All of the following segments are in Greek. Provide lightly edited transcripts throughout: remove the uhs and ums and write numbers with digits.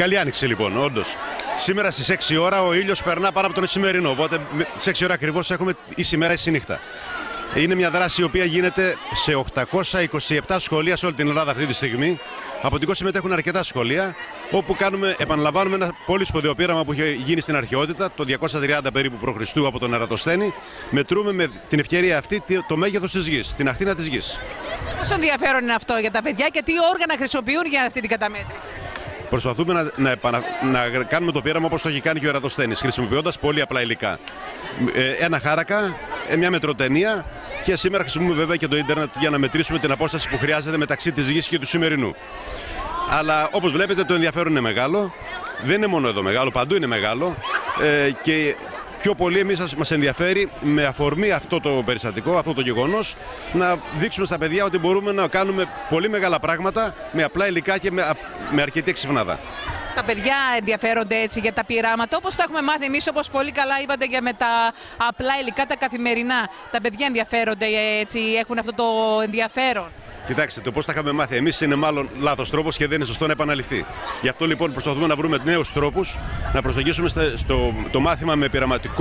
Καλή άνοιξη λοιπόν, όντως. Σήμερα στις 6 ώρα ο ήλιος περνά πάνω από τον σημερινό. Οπότε στις 6 ώρα ακριβώς έχουμε ίση μέρα, ίση νύχτα. Είναι μια δράση η οποία γίνεται σε 827 σχολεία σε όλη την Ελλάδα αυτή τη στιγμή. Από την Κο συμμετέχουν αρκετά σχολεία, όπου επαναλαμβάνουμε ένα πολύ σπουδαίο πείραμα που είχε γίνει στην αρχαιότητα, το 230 περίπου π.Χ. από τον Ερατοσθένη. Μετρούμε με την ευκαιρία αυτή το μέγεθος της γης, την ακτίνα της γης. Πόσο ενδιαφέρον είναι αυτό για τα παιδιά και τι όργανα χρησιμοποιούν για αυτή την καταμέτρηση? Προσπαθούμε να κάνουμε το πείραμα όπως το έχει κάνει και ο Ερατοσθένης, χρησιμοποιώντας πολύ απλά υλικά. Ένα χάρακα, μια μετροτενία και σήμερα χρησιμοποιούμε βέβαια και το ίντερνετ για να μετρήσουμε την απόσταση που χρειάζεται μεταξύ της γης και του σημερινού. Αλλά όπως βλέπετε το ενδιαφέρον είναι μεγάλο, δεν είναι μόνο εδώ μεγάλο, παντού είναι μεγάλο και πιο πολύ εμείς μας ενδιαφέρει με αφορμή αυτό το περιστατικό, αυτό το γεγονός, να δείξουμε στα παιδιά ότι μπορούμε να κάνουμε πολύ μεγάλα πράγματα με απλά υλικά και με αρκετή εξυπνάδα. Τα παιδιά ενδιαφέρονται έτσι για τα πειράματα, όπως τα έχουμε μάθει εμείς, όπως πολύ καλά είπατε, για με τα απλά υλικά τα καθημερινά. Τα παιδιά ενδιαφέρονται έτσι, έχουν αυτό το ενδιαφέρον? Κοιτάξτε, το πώς τα είχαμε μάθει εμείς είναι μάλλον λάθος τρόπος και δεν είναι σωστό να επαναληφθεί. Γι' αυτό λοιπόν προσπαθούμε να βρούμε νέους τρόπους, να προσεγγίσουμε το μάθημα με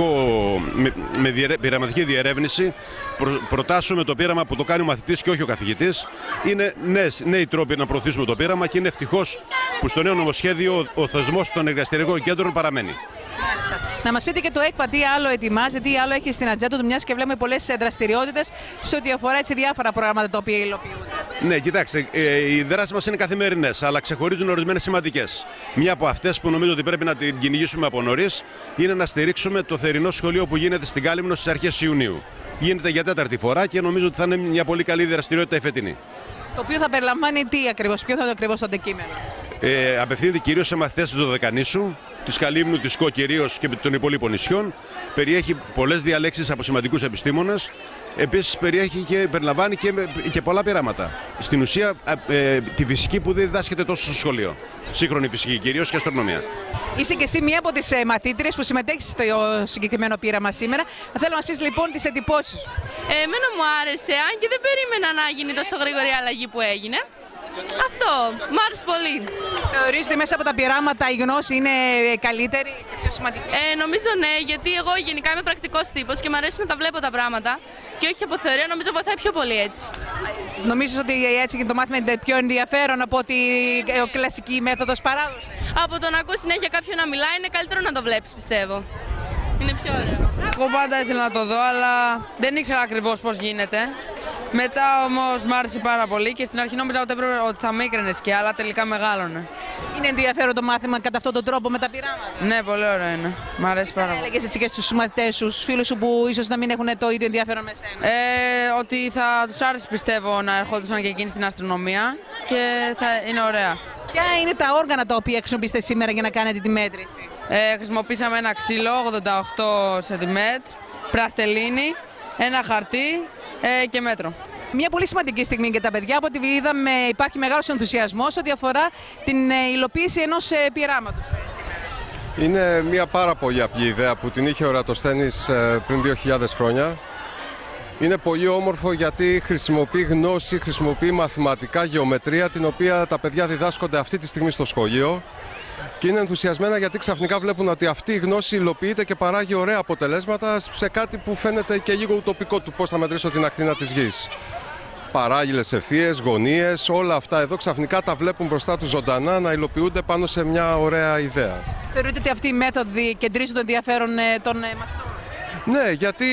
πειραματική διερεύνηση. Προτάσουμε το πείραμα που το κάνει ο μαθητής και όχι ο καθηγητής. Είναι νέοι τρόποι να προωθήσουμε το πείραμα και είναι ευτυχώς που στο νέο νομοσχέδιο ο θεσμός των εργαστηριακών κέντρων παραμένει. Να μας πείτε και το ΕΚΠΑ τι άλλο ετοιμάζει, τι άλλο έχει στην ατζέντα του, μιας και βλέπουμε πολλές δραστηριότητες σε ό,τι αφορά έτσι διάφορα προγράμματα τα οποία υλοποιούνται. Ναι, κοιτάξτε, οι δράσεις μας είναι καθημερινές, αλλά ξεχωρίζουν ορισμένες σημαντικές. Μία από αυτές που νομίζω ότι πρέπει να την κυνηγήσουμε από νωρίς είναι να στηρίξουμε το θερινό σχολείο που γίνεται στην Κάλυμνο στις αρχές Ιουνίου. Γίνεται για 4η φορά και νομίζω ότι θα είναι μια πολύ καλή δραστηριότητα η φετινή. Το οποίο θα περιλαμβάνει τι ακριβώς, ποιο θα είναι ακριβώς το αντικείμενο? Απευθύνεται κυρίως σε μαθητές του Δωδεκανήσου, της Καλύμνου, της Κο κυρίως και των υπολείπων νησιών. Περιέχει πολλές διαλέξεις από σημαντικούς επιστήμονες. Επίσης περιλαμβάνει και πολλά πειράματα. Στην ουσία τη φυσική που δεν διδάσκεται τόσο στο σχολείο. Σύγχρονη φυσική κυρίως και αστρονομία. Είσαι και εσύ μία από τις μαθήτριες που συμμετέχεις στο συγκεκριμένο πείραμα σήμερα. Θέλω να μας πεις λοιπόν τις εντυπώσεις σου. Εμένα μου άρεσε, αν και δεν περίμενα να γίνει τόσο γρήγορη αλλαγή που έγινε. Αυτό, μου άρεσε πολύ. Θεωρείς ότι μέσα από τα πειράματα η γνώση είναι καλύτερη και πιο σημαντική? Νομίζω ναι, γιατί εγώ γενικά είμαι πρακτικός τύπος και μου αρέσει να τα βλέπω τα πράγματα και όχι από θεωρία, νομίζω βοηθάει πιο πολύ έτσι. Νομίζεις ότι έτσι και το μάθημα είναι πιο ενδιαφέρον από ότι η κλασική μέθοδος παράδοση? Από το να ακούς συνέχεια κάποιον να μιλάει είναι καλύτερο να το βλέπεις, πιστεύω. Είναι πιο ωραίο. Εγώ πάντα ήθελα να το δω, αλλά δεν ήξερα ακριβώς πώς γίνεται. Μετά όμως μ' άρεσε πάρα πολύ και στην αρχή νόμιζα ότι θα μίκραινες και αλλά τελικά μεγάλωνε. Είναι ενδιαφέρον το μάθημα κατά αυτόν τον τρόπο με τα πειράματα? Ναι, πολύ ωραίο είναι. Μ' αρέσει πάρα πολύ. Έλεγες έτσι και στους μαθητές σου, στους φίλους σου που ίσως να μην έχουν το ίδιο ενδιαφέρον με σένα? Ότι θα τους άρεσε πιστεύω να ερχόντουσαν και εκείνοι στην αστρονομία και θα είναι ωραία. Ποια είναι τα όργανα τα οποία χρησιμοποιήσετε σήμερα για να κάνετε τη μέτρηση? Χρησιμοποίησαμε ένα ξύλο 88 cm, πραστελίνη, ένα χαρτί και μέτρο. Μια πολύ σημαντική στιγμή για τα παιδιά, από ό,τι είδαμε υπάρχει μεγάλος ενθουσιασμός ό,τι αφορά την υλοποίηση ενός πειράματος. Είναι μια πάρα πολύ απλή ιδέα που την είχε ο Ερατοσθένης πριν 2.000 χρόνια. Είναι πολύ όμορφο γιατί χρησιμοποιεί γνώση, χρησιμοποιεί μαθηματικά, γεωμετρία, την οποία τα παιδιά διδάσκονται αυτή τη στιγμή στο σχολείο. Και είναι ενθουσιασμένα γιατί ξαφνικά βλέπουν ότι αυτή η γνώση υλοποιείται και παράγει ωραία αποτελέσματα σε κάτι που φαίνεται και λίγο ουτοπικό του πώς θα μετρήσω την ακτίνα της γης. Παράγγειλες ευθείες, γωνίες, όλα αυτά εδώ ξαφνικά τα βλέπουν μπροστά τους ζωντανά να υλοποιούνται πάνω σε μια ωραία ιδέα. Θεωρείτε ότι αυτοί οι μέθοδοι κεντρίζουν το ενδιαφέρον των μαθητών? Ναι, γιατί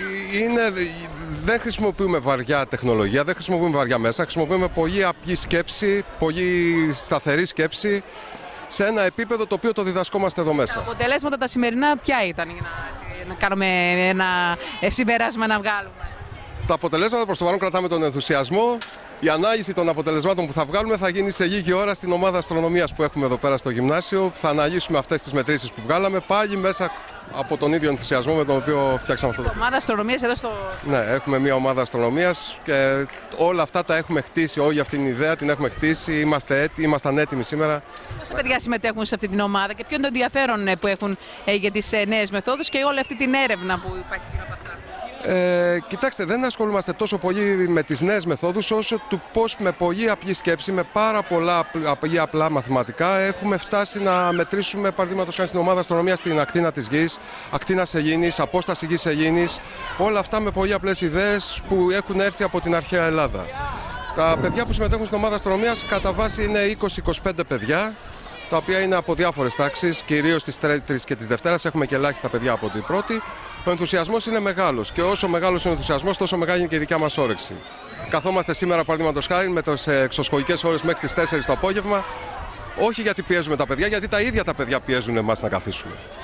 δεν χρησιμοποιούμε βαριά τεχνολογία, δεν χρησιμοποιούμε βαριά μέσα, χρησιμοποιούμε πολύ απλή σκέψη, πολύ σταθερή σκέψη, σε ένα επίπεδο το οποίο το διδασκόμαστε εδώ μέσα. Τα αποτελέσματα τα σημερινά ποια ήταν, για να κάνουμε ένα συμπεράσμα να βγάλουμε? Τα αποτελέσματα προς το παρόν κρατάμε τον ενθουσιασμό. Η ανάλυση των αποτελεσμάτων που θα βγάλουμε θα γίνει σε λίγη ώρα στην ομάδα αστρονομίας που έχουμε εδώ πέρα στο γυμνάσιο. Θα αναλύσουμε αυτές τις μετρήσεις που βγάλαμε πάλι μέσα από τον ίδιο ενθουσιασμό με τον οποίο φτιάξαμε αυτό. Ομάδα αστρονομίας εδώ στο... Ναι, έχουμε μια ομάδα αστρονομίας και όλα αυτά τα έχουμε χτίσει, όλη αυτή την ιδέα την έχουμε χτίσει, ήμασταν έτοιμοι σήμερα. Πόσα παιδιά συμμετέχουν σε αυτή την ομάδα και ποιο είναι το ενδιαφέρον που έχουν για τις νέες μεθόδους και όλη αυτή την έρευνα που υπάρχει γύρω από αυτά? Κοιτάξτε, δεν ασχολούμαστε τόσο πολύ με τις νέες μεθόδους όσο του πώς με πολύ απλή σκέψη, με πάρα πολλά απλά μαθηματικά έχουμε φτάσει να μετρήσουμε, παραδείγματος χάρη στην ομάδα αστρονομίας, την ακτίνα της Γης, ακτίνα Σελήνης, απόσταση Γης Σελήνης, όλα αυτά με πολύ απλές ιδέες που έχουν έρθει από την αρχαία Ελλάδα. Τα παιδιά που συμμετέχουν στην ομάδα αστρονομίας κατά βάση είναι 20-25 παιδιά, τα οποία είναι από διάφορες τάξεις, κυρίως της Τρίτης και της Δευτέρας. Έχουμε και ελάχιστα παιδιά από την Πρώτη. Ο ενθουσιασμός είναι μεγάλος και όσο μεγάλος είναι ο ενθουσιασμός, τόσο μεγάλη είναι και η δικιά μας όρεξη. Καθόμαστε σήμερα, παραδείγματος χάρη, με τις εξωσχολικές ώρες μέχρι τις 4 το απόγευμα, όχι γιατί πιέζουμε τα παιδιά, γιατί τα ίδια τα παιδιά πιέζουν εμάς να καθίσουμε.